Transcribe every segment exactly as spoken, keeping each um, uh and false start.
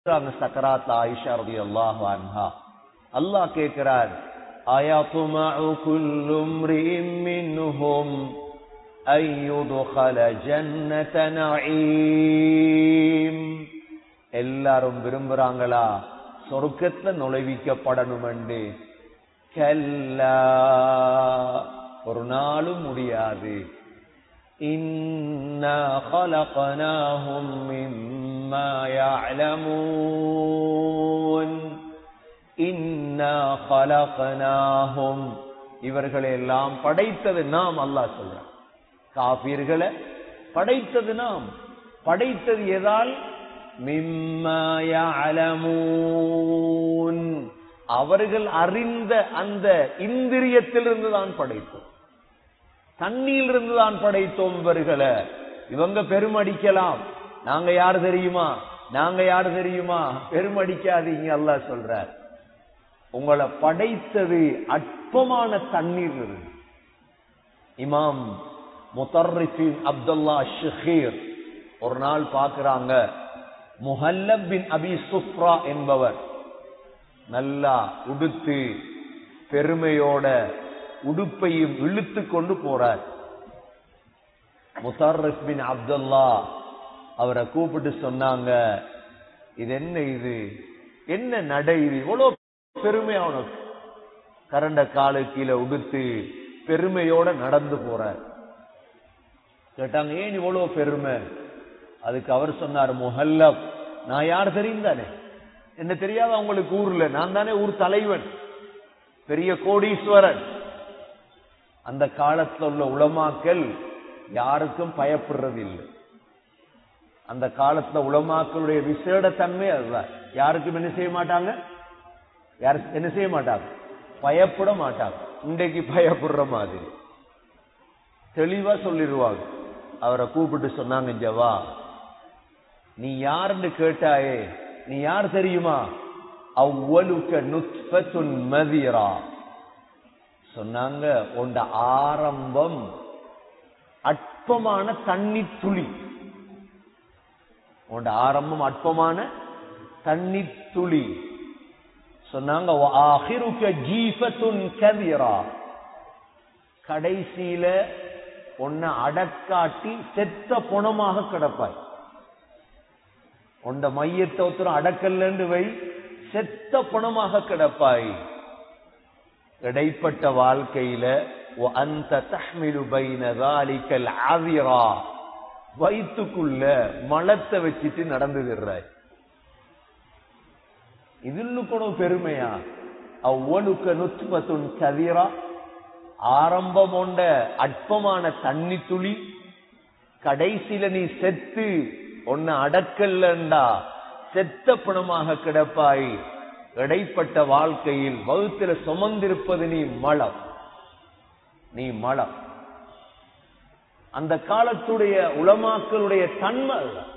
சக்கராத் ஆயிஷா ரலியல்லாஹு அன்ஹா அல்லாஹ் கேட்கிறார், அயத்மஉ குல்லு இம்ரிஇம் மின்ஹும் அய்யுத்கல ஜன்னத நஈம். எல்லாரும் விரும்புறாங்களா சொர்க்கத்துல நுழைவிக்கப்படணும் என்று? கல்லா, ஒரு நாளும் முடியாது. இன்னா خلقناهم مما يعلمون. இன்னா خلقناهم, இவர்களை எல்லாம் படைத்தது நாம். அல்லாஹ் சொல்றான், காபீர்களை படைத்தது நாம். படைத்தது எதால்? மிம்மா يعلمون, அவர்கள் அறிந்த அந்த இந்திரியத்திலிருந்து தான் படைத்தோம். தண்ணீரிலிருந்து தான் படைத்தோம் இவர்களை. இவங்க பெருமடிக்கலாம், நாங்க யார் தெரியுமா, நாங்க யார் தெரியுமா, பெருமடிக்காதீங்க. அல்லாஹ் சொல்றார், உங்களை படைத்தது அற்பமான தண்ணீர் இருந்து. இமாம் முத்தர்ரிஃபின் அப்துல்லா ஷுஹீர் ஒரு நாள் பார்க்கிறாங்க, முஹல்லப் பின் அபி சுஃப்ரா என்பவர் நல்லா உடுத்து பெருமையோட உடுப்பையும் இழுத்து கொண்டு போறார். முத்தர்ரிஃப் பின் அப்துல்லா அவரை கூப்பிட்டு சொன்னாங்க, இது என்ன, இது என்ன நடை, இது இவ்வளவு பெருமையான கரண்ட காலு கீழே உடுத்து பெருமையோட நடந்து போறார். கேட்டாங்க, ஏன் இவ்வளவு பெருமை? அதுக்கு அவர் சொன்னார், முஹல்லப், நான் யார் தெரியும் தானே, என்ன தெரியாத உங்களுக்கு ஊர்ல, நான் தானே ஊர் தலைவன், பெரிய கோடீஸ்வரன். அந்த காலத்தில் உள்ள உலமாக்கள் யாருக்கும் பயப்படுறது இல்லை. அந்த காலத்துல உலமாக்களுடைய விசேட தன்மை அதுதான். யாருக்கும் என்ன செய்ய மாட்டாங்க, யாரு என்ன செய்ய மாட்டாங்க, பயப்பட மாட்டாங்க. இன்றைக்கு பயப்படுற மாதிரி தெளிவா சொல்லிடுவாங்க. அவரை கூப்பிட்டு சொன்னாங்க, ஜவா, நீ யாருன்னு கேட்டாயே, நீ யார் தெரியுமா? அவ்வலுக நுத்ஃபத்துன் மதீரா. சொன்னாங்க, உண்ட ஆரம்பம் அற்பமான தண்ணி துளி. உண்ட ஆரம்பம் அற்பமான தண்ணி துளி. சொன்னாங்க, ஆகிருக ஜீஃபத்துன் கதீரா. கடைசியில உன்னை அடக்காட்டி செத்த பொணமாக கிடப்பாய். உண்ட மையத்தை ஒருத்தரும் அடக்கல்லன்னு வை, செத்த பணமாக கிடப்பாய். இடைப்பட்ட வாழ்க்கையில அந்த தஹ்மிலு பைன ذلك العذرا, வயிற்றுக்குள்ள மலத்தை வச்சிட்டு நடந்துகிறாய். இதுன்னு கூட பெருமையா? அவ்வளுக்க நுத்பத்துன் கதீரா, ஆரம்பம் கொண்ட அற்பமான தண்ணி துளி, கடைசியில நீ செத்து ஒன்னு அடக்கல்லண்டா செத்த பணமாக கிடப்பாய். இடைப்பட்ட வாழ்க்கையில் வகுத்துல சுமந்திருப்பது நீ மலம், நீ மலம். அந்த காலத்துடைய உலமாக்களுடைய தன்மை.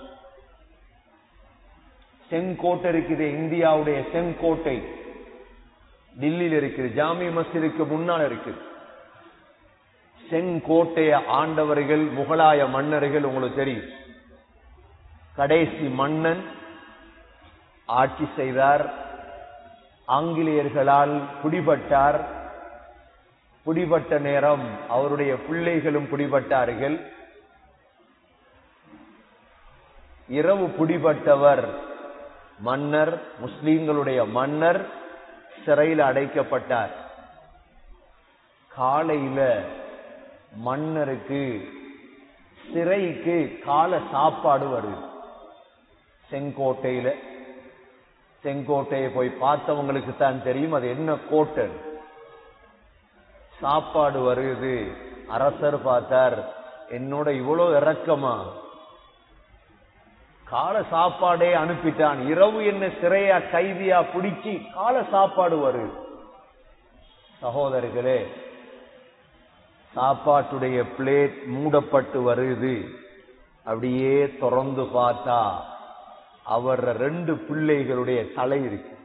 செங்கோட்டை இருக்குது, இந்தியாவுடைய செங்கோட்டை டில்லியில் இருக்குது, ஜாமி மஸ்ஜிதுக்கு முன்னால் இருக்குது. செங்கோட்டைய ஆண்டவர்கள் முகலாய மன்னர்கள் உங்களுக்கு தெரியும். கடைசி மன்னன் ஆட்சி செய்தார், ஆங்கிலேயர்களால் பிடிபட்டார். பிடிபட்ட நேரம் அவருடைய பிள்ளைகளும் பிடிபட்டார்கள். இரவு பிடிபட்டவர் மன்னர், முஸ்லிம்களுடைய மன்னர் சிறையில் அடைக்கப்பட்டார். காலையில மன்னருக்கு சிறைக்கு கால சாப்பாடு வருது. செங்கோட்டையில, செங்கோட்டையை போய் பார்த்தவங்களுக்கு தான் தெரியும் அது என்ன கோட்டை. சாப்பாடு வருது. அரசர் பார்த்தார், என்னோட இவ்வளவு இரக்கமா, கால சாப்பாடே அனுப்பிட்டான், இரவு என்ன சிறையா கைதியா பிடிச்சி கால சாப்பாடு வருது. சகோதரர்களே, சாப்பாட்டுடைய பிளேட் மூடப்பட்டு வருது. அப்படியே திறந்து பார்த்தா அவர் ரெண்டு பிள்ளைகளுடைய தலை இருக்கு.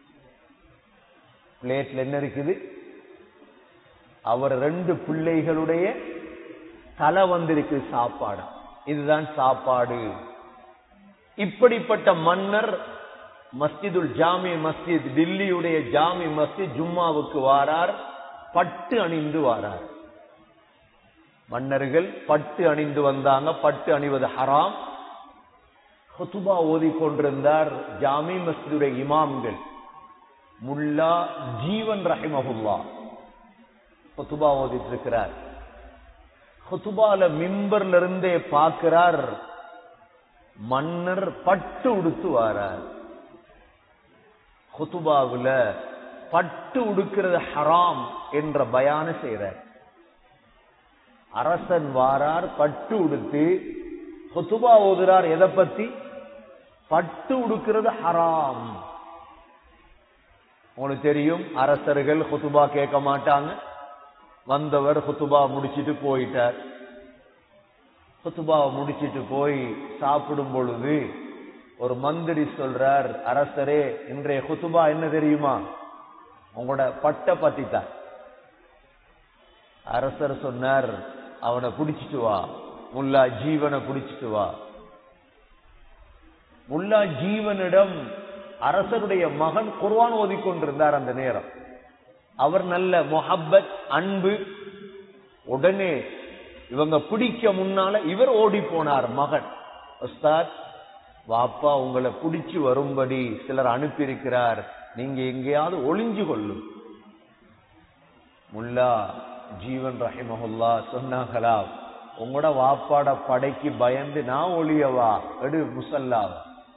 பிளேட்ல என்ன இருக்குது? அவர் ரெண்டு பிள்ளைகளுடைய தலை வந்திருக்கு சாப்பாடு. இதுதான் சாப்பாடு. இப்படிப்பட்ட மன்னர் மஸ்ஜிதுல் ஜாமி மஸ்ஜித், டில்லியுடைய ஜாமி மஸ்ஜித் ஜும்மாவுக்கு வாரார், பட்டு அணிந்து வாரார். மன்னர்கள் பட்டு அணிந்து வந்தாங்க. பட்டு அணிவது ஹராம். ஹுதுபா ஓதிக்கொண்டிருந்தார் ஜாமி மஸ்ஜிதுடைய இமாம்கள். முல்லா ஜீவன் ரஹிமஹுல்லா ஹுதுபா ஓதிட்டு இருக்கிறார். ஹுதுபால மிம்பர்ல இருந்தே பார்க்கிறார், மன்னர் பட்டு உடுத்து வாரார். ஹுதுபாவுல பட்டு உடுக்கிறது ஹராம் என்ற பயான செய்றார். அரசன் வாரார், பட்டு உடுத்து ஹுதுபா ஓதுறார். எதை பத்தி? பட்டு உடுக்கிறது ஹராம். உங்களுக்கு தெரியும், அரசர்கள் ஹுதுபா கேட்க மாட்டாங்க. வந்தவர் ஹுதுபா முடிச்சிட்டு போயிட்டார். ஹுதுபாவை முடிச்சிட்டு போய் சாப்பிடும் பொழுது ஒரு மந்திரி சொல்றார், அரசரே இன்றைய ஹுதுபா என்ன தெரியுமா? உங்களோட பட்ட பத்தி தான். அரசர் சொன்னார், அவனை பிடிச்சிட்டு வா, முல்லா ஜீவனை பிடிச்சிட்டு வா. முல்லா ஜீவனிடம் அரசருடைய மகன் குர்ஆன் ஓதிக்கொண்டிருந்தார். அந்த நேரம் அவர் நல்ல முஹப்பத், அன்பு. உடனே இவங்க பிடிக்க முன்னால இவர் ஓடி போனார். மகன், உஸ்தாத் வாப்பா உங்களை பிடிச்சு வரும்படி சிலர் அனுப்பியிருக்கிறார், நீங்க எங்கேயாவது ஒளிஞ்சு கொள்ளும். முல்லா ஜீவன் ரஹிமஹுல்லா சொன்னாங்களா, உங்களோட வாப்பாட படைக்கு பயந்து நான் ஒளியவா? எடு முசல்லாவ,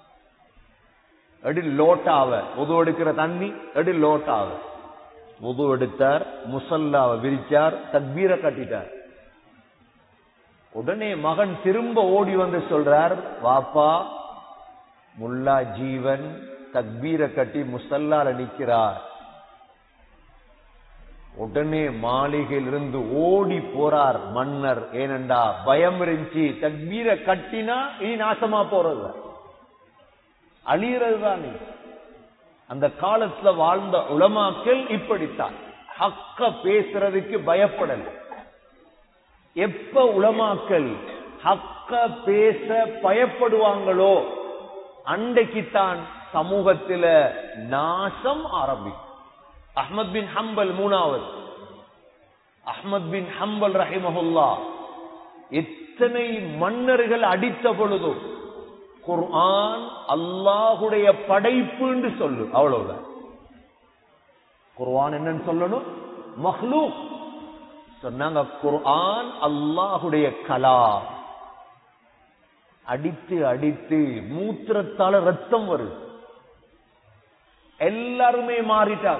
எடு லோட்டாவ, உது எடுக்கிற தண்ணி எடு லோட்டாவ. உது எடுத்தார், முசல்லாவ விரிச்சார், தக்பீர கட்டிட்டார். உடனே மகன் திரும்ப ஓடி வந்து சொல்றார், வாப்பா முல்லா ஜீவன் தக்பீர கட்டி முசல்லால நிக்கிறார். உடனே மாளிகையிலிருந்து ஓடி போறார் மன்னர். ஏனண்டா பயம் இருந்துச்சு, தக்பீர கட்டினா இனி நாசமா போறது, அழியறது தானே. அந்த காலத்துல வாழ்ந்த உலமாக்கள் இப்படித்தான், ஹக்க பேசுறதுக்கு பயப்படல. எப்ப உலமாக்கள் ஹக்க பேச பயப்படுவாங்களோ அன்றைக்குத்தான் சமூகத்தில நாசம் ஆரம்பிக்கும். அஹ்மத் பின் ஹம்பல் மூணாவது. அஹ்மத் பின் ஹம்பல் ரஹிமஹுல்லா எத்தனை மன்னர்கள் அடித்த பொழுதும் குர்ஆன் அல்லாஹுடைய படைப்பு என்று சொல்லு, அவ்வளவுதான். குர்ஆன் என்னன்னு சொல்லணும்? மஹ்லூக் சொன்னாங்க. குர்ஆன் அல்லாஹுடைய கலாம். அடித்து அடித்து மூத்திரத்தால ரத்தம் வருது. எல்லாருமே மாறிட்டாங்க.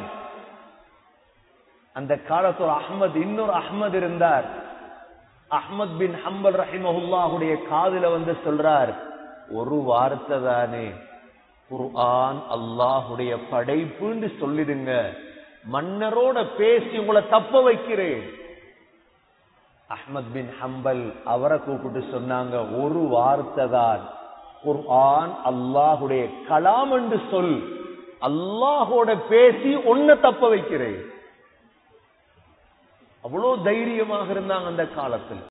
அந்த காலத்துல அஹ்மத், இன்னொரு அஹ்மத் இருந்தார். அஹ்மத் பின் ஹம்பல் ரஹிமஹுல்லாஹுடைய காதுல வந்து சொல்றார், ஒரு வார்த்தை தானே, குர்ஆன் அல்லாஹுடைய படைப்புன்னு சொல்லிடுங்க, மன்னரோட பேசி உங்களை தப்ப வைக்கிறேன். அஹ்மத் பின் ஹம்பல் அவரை கூப்பிட்டு சொன்னாங்க, ஒரு வார்த்தை தான், குர்ஆன் அல்லாஹுடைய கலாம் என்று சொல், அல்லாஹோட பேசி ஒன்ன தப்ப வைக்கிறேன். அவ்வளவு தைரியமாக இருந்தாங்க அந்த காலத்தில்.